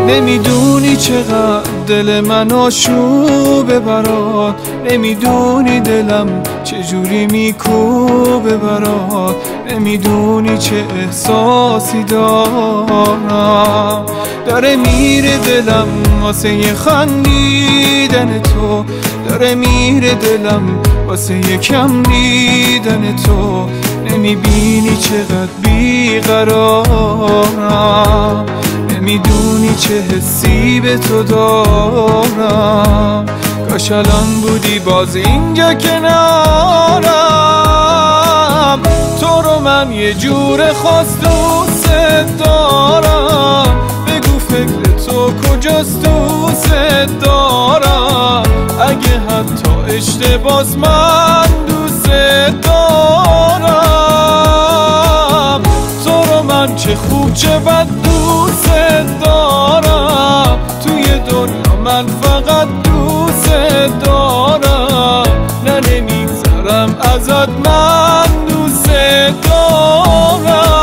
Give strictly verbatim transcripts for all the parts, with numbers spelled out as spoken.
نمیدونی چقدر دل من آشوبه برات، نمیدونی دلم چجوری میکوبه برات، نمیدونی چه احساسی دارم. داره میره دلم واسه یه خندیدن تو، داره میره دلم واسه یه کم دیدن تو. نمیبینی چقدر بیقرارم، نمیدونی چه حسی به تو دارم. کاش الان بودی باز اینجا کنارم. تو رو من یه جور خاص دوست دارم، بگو فکر تو کجاست دوست دارم. اگه حتی اشتباس من دوست دارم. تو رو من چه خوب چه بد دوست دارم. توی دنیا من فقط دوست دارم. نه نمیگذرم ازت، من دوست دارم.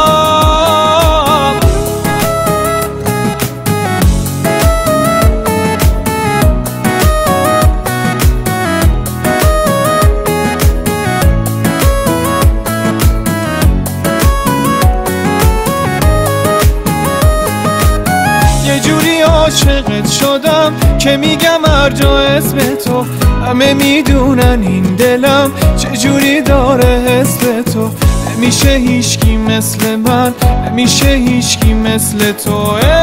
یه جوری عاشقت شدم که میگم هر جا اسم تو، همه میدونن این دلم چجوری داره حس به تو. نمیشه هیچکی مثل من، نمیشه هیچکی مثل تو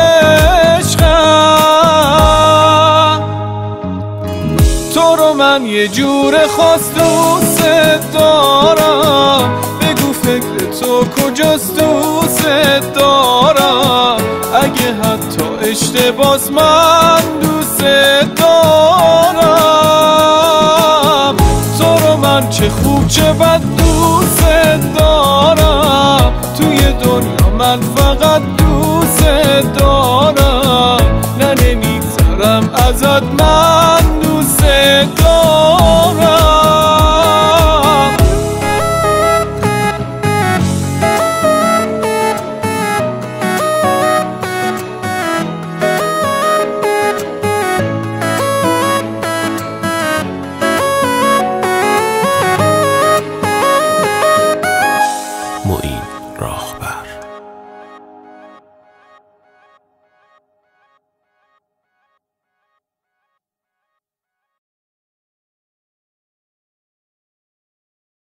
عشقم. تو رو من یه جور خاص دوست دارم، بگو فکر تو کجاست دوست دارم. اگه حتی اشتباس من دوست دارم. تو رو من چه خوب چه بد